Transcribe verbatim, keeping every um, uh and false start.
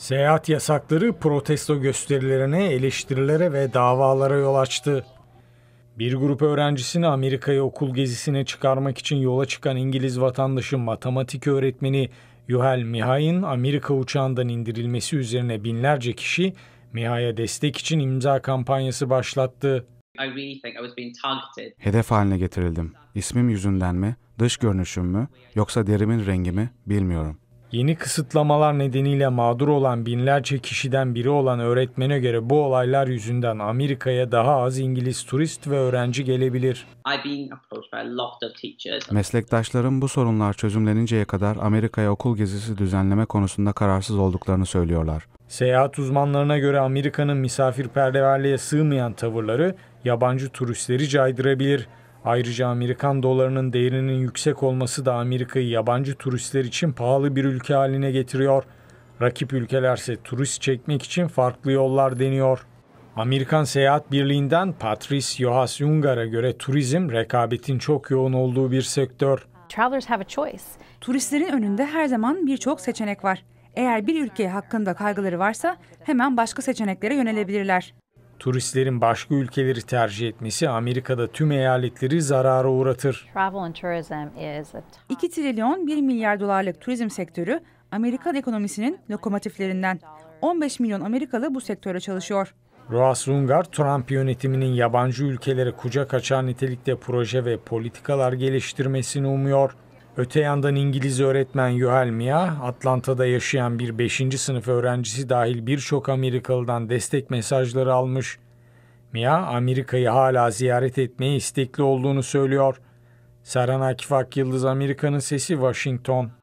Seyahat yasakları protesto gösterilerine, eleştirilere ve davalara yol açtı. Bir grup öğrencisini Amerika'ya okul gezisine çıkarmak için yola çıkan İngiliz vatandaşı matematik öğretmeni Yuhel Mihai'nin Amerika uçağından indirilmesi üzerine binlerce kişi Mihai'ye destek için imza kampanyası başlattı. Hedef haline getirildim. İsmim yüzünden mi, dış görünüşüm mü, yoksa derimin rengi mi bilmiyorum. Yeni kısıtlamalar nedeniyle mağdur olan binlerce kişiden biri olan öğretmene göre bu olaylar yüzünden Amerika'ya daha az İngiliz turist ve öğrenci gelebilir. Meslektaşlarım bu sorunlar çözümleninceye kadar Amerika'ya okul gezisi düzenleme konusunda kararsız olduklarını söylüyorlar. Seyahat uzmanlarına göre Amerika'nın misafirperverliğe sığmayan tavırları yabancı turistleri caydırabilir. Ayrıca Amerikan dolarının değerinin yüksek olması da Amerika'yı yabancı turistler için pahalı bir ülke haline getiriyor. Rakip ülkelerse turist çekmek için farklı yollar deniyor. Amerikan Seyahat Birliği'nden Patrice Yohas-Ungar'a göre turizm rekabetin çok yoğun olduğu bir sektör. Turistlerin önünde her zaman birçok seçenek var. Eğer bir ülke hakkında kaygıları varsa hemen başka seçeneklere yönelebilirler. Turistlerin başka ülkeleri tercih etmesi Amerika'da tüm eyaletleri zarara uğratır. iki trilyon bir milyar dolarlık turizm sektörü Amerikan ekonomisinin lokomotiflerinden. on beş milyon Amerikalı bu sektöre çalışıyor. Yohas-Ungar, Trump yönetiminin yabancı ülkelere kucak açar nitelikte proje ve politikalar geliştirmesini umuyor. Öte yandan İngiliz öğretmen Yuhel Mihai, Atlanta'da yaşayan bir beşinci sınıf öğrencisi dahil birçok Amerikalı'dan destek mesajları almış. Mihai, Amerika'yı hala ziyaret etmeye istekli olduğunu söylüyor. Serhan Akif Akyıldız, Amerika'nın Sesi, Washington.